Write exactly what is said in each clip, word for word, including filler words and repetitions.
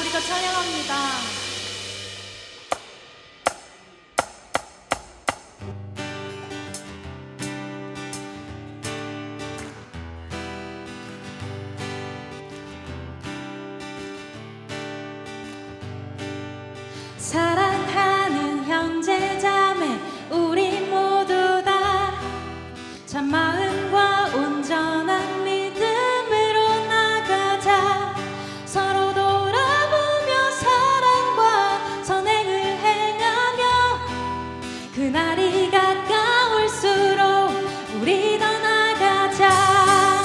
우리가 찬양합니다. 사랑하는 형제자매 우리 모두 다 참 마음과 온전한 믿음으로 나가자. 서로 돌아보며 사랑과 선행을 행하며 그날이 가까울수록 우리 더 나가자.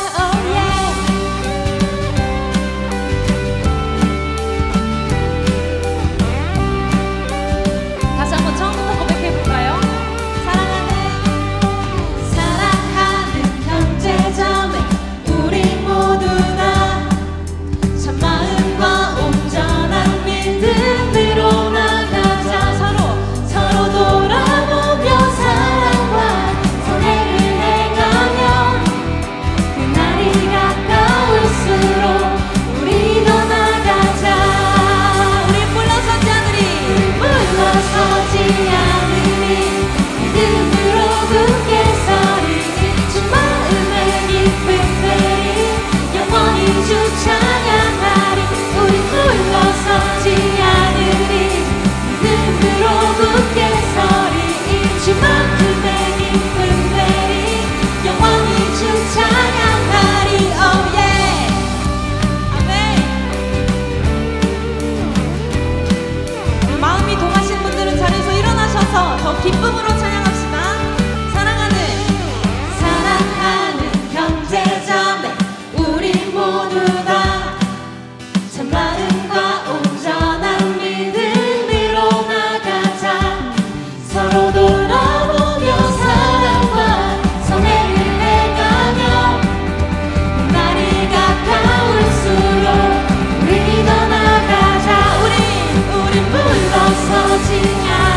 더 기쁨으로 찬양합시다. 사랑하는 사랑하는 형제자매 우리 모두 다 참 마음과 온전한 믿음으로 나가자. 서로 돌아보며 사랑과 선행을 행하며 그날이 가까울수록 우리 더 나가자. 우리 우리 물러서지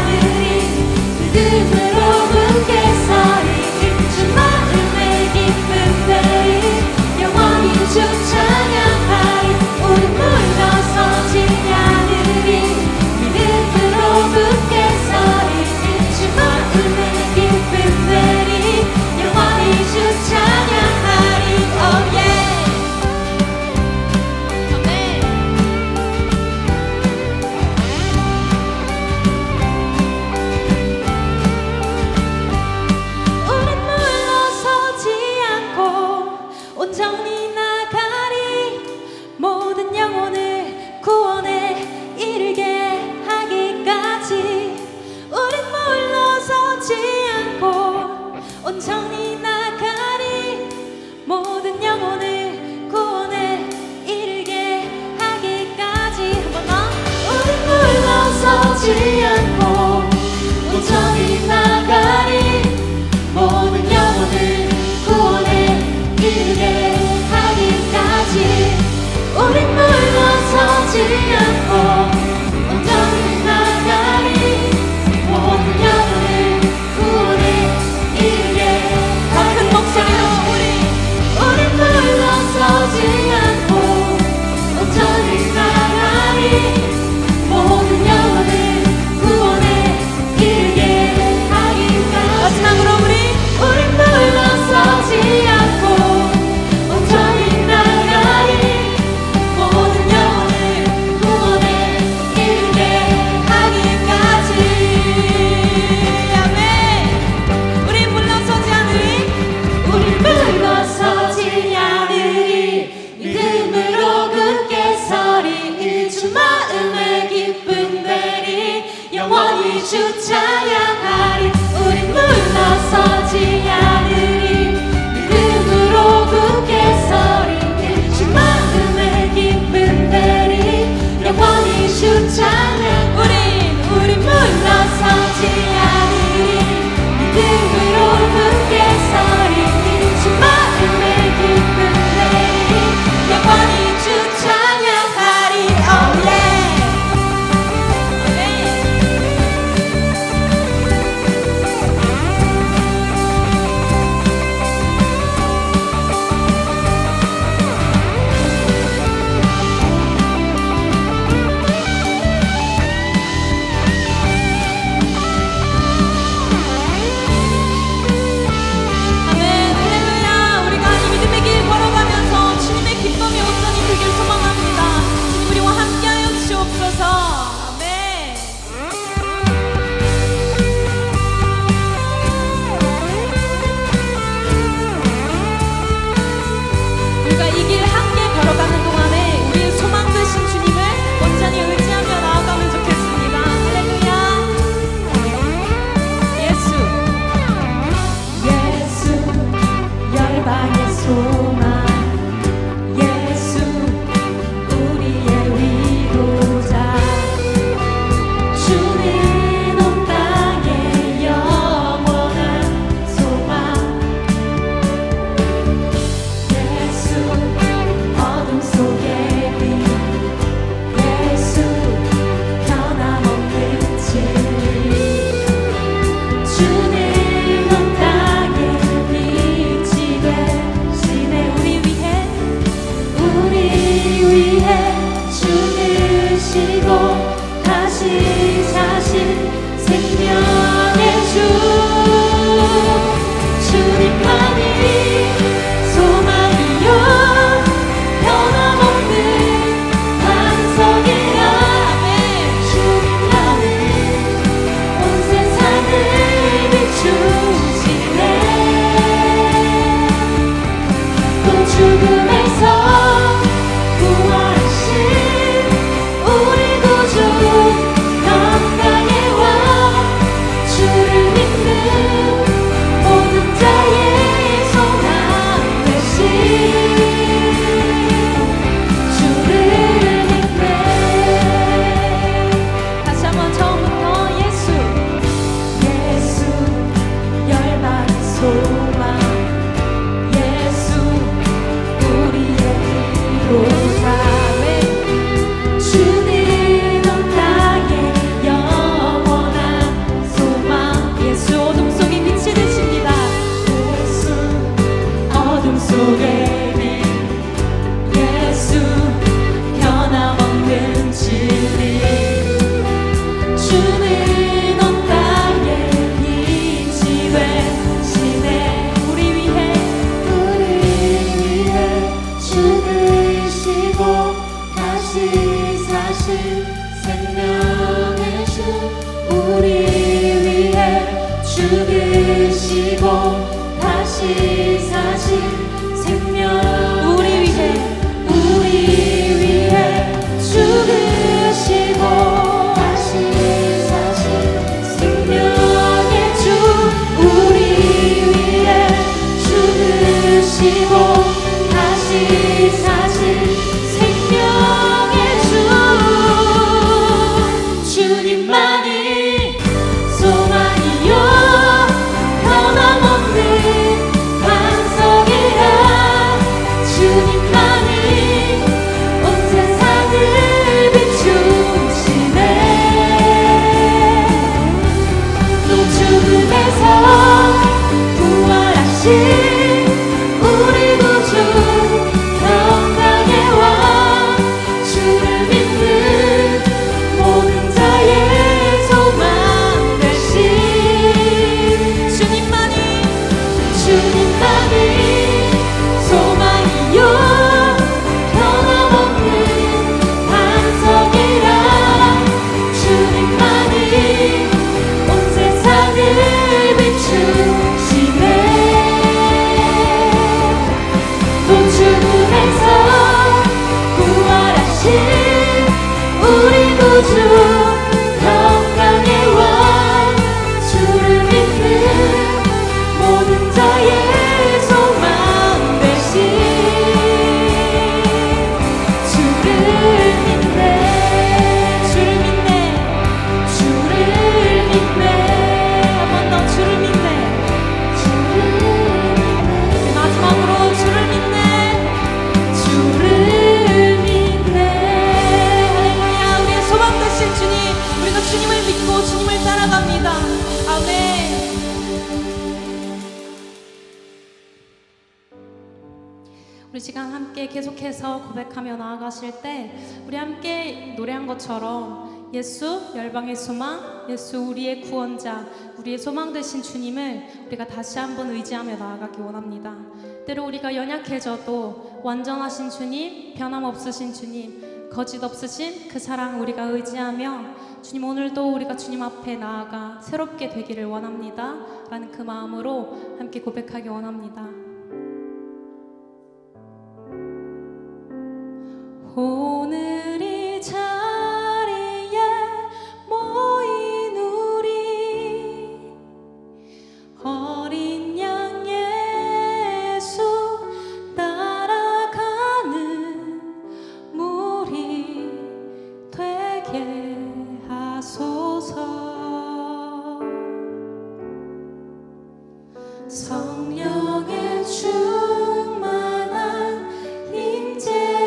믿음으로 굳게 서리 주 마음의 기쁜 대리 영원히 주 찬양하리. 우리 물러서지 않으리. 믿음으로 굳게 서리 주 마음의 기쁜 대리 영원히 주 찬양하리. oh yeah. 온전히 나가리. 모든 영혼을 구원에 이르게 하기까지 우린 물러서지 않고 온전히 나가리. 모든 영혼을 구원에 이르게 하기까지. 한 번 더. 우린 물러서지 않고 온전히 나가리. 모든 영혼을 구원에 이르게 하기까지 우린 물러서지 않고 온전히 나가리. 모든 영혼을 구원에 이르게 더 큰 목소리로 우리 우린 물러서지 않고 온전히 나가리. 모든 영혼을 구원에 이르게 하기까지. 마지막으로 우리 우린 물러서지 않고 주 찬양하리. 우린 물러서지 않으리. 믿음으로 굳게 서리 주 마음의 기쁜 대리 영원히 주 찬양. 우린 우린 물러서지 않으리. 믿음으로 굳게 서리 주 마음의 기쁜 대리 영원히 주 찬양하리. oh yeah. 우리 시간 함께 계속해서 고백하며 나아가실 때 우리 함께 노래한 것처럼 예수 열방의 소망, 예수 우리의 구원자, 우리의 소망 되신 주님을 우리가 다시 한번 의지하며 나아가기 원합니다. 때로 우리가 연약해져도 완전하신 주님, 변함없으신 주님, 거짓 없으신 그 사랑 우리가 의지하며 주님 오늘도 우리가 주님 앞에 나아가 새롭게 되기를 원합니다 라는 그 마음으로 함께 고백하기 원합니다. 오늘 이 자리에 모인 우리 어린 양 예수 따라가는 무리 되게 하소서. 성령의 충만한 임재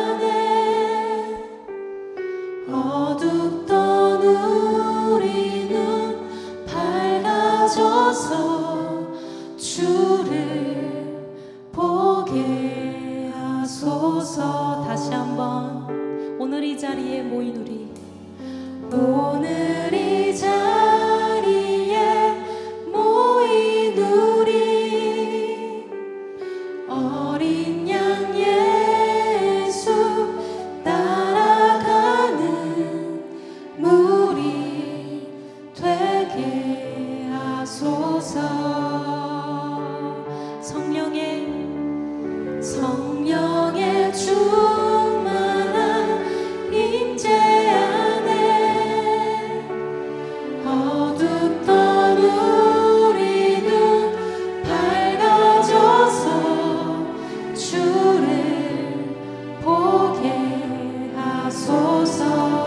어둡던 우리 눈 밝아져서 주를 보게 하소서. 다시 한번 오늘 이 자리에 모인 우리 오늘 이 자리에 모인 우리 어린 양 예수 무리 되게 하소서. 성령의 성령의 충만한 임재 안에 어둡던 우리 눈 밝아져서 주를 보게 하소서.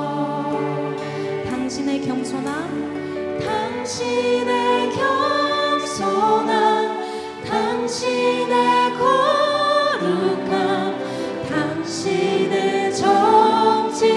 당신의 겸손함, 당신의 겸손함, 당신의 거룩함, 당신의 정직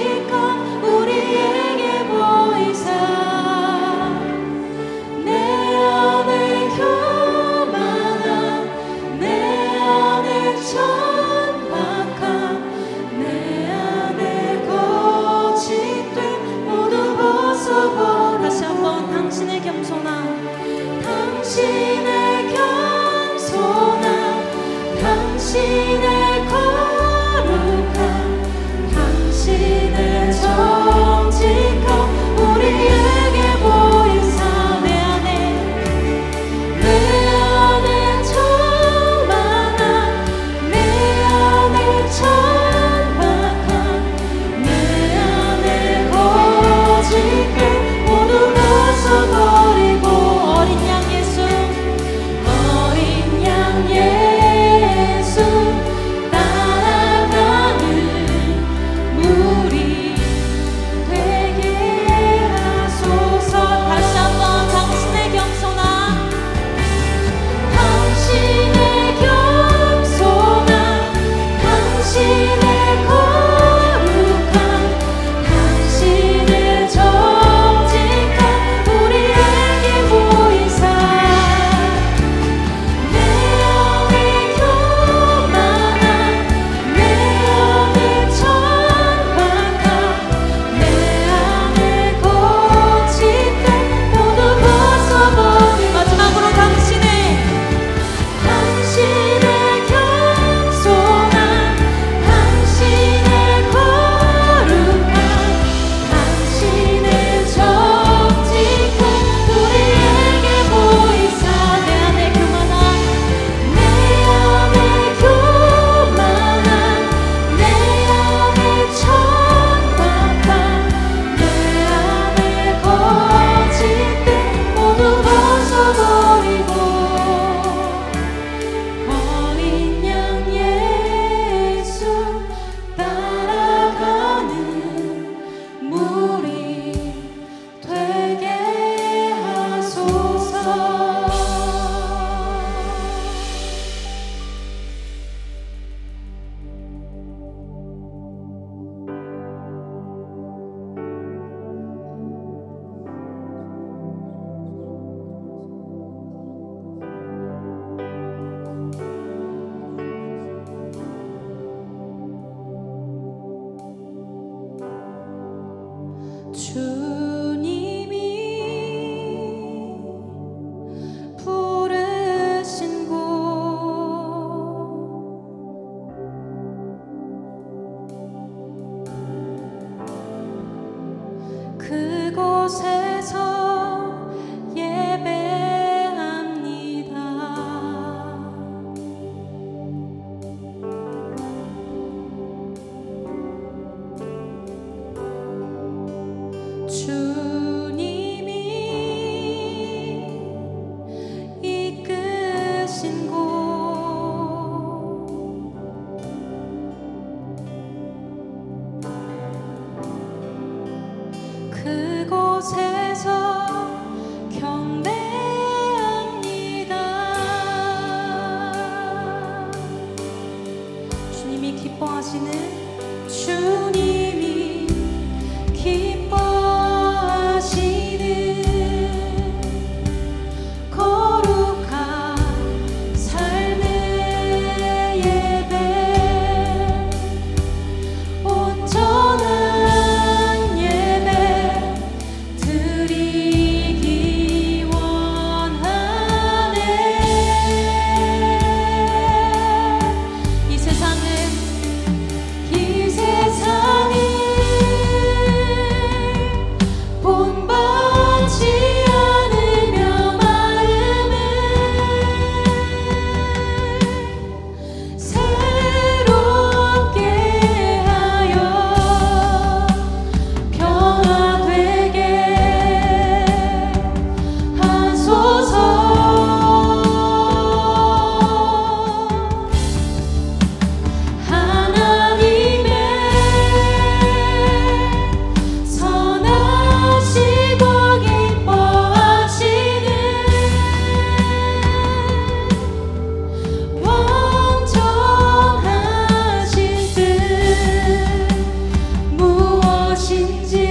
무엇인지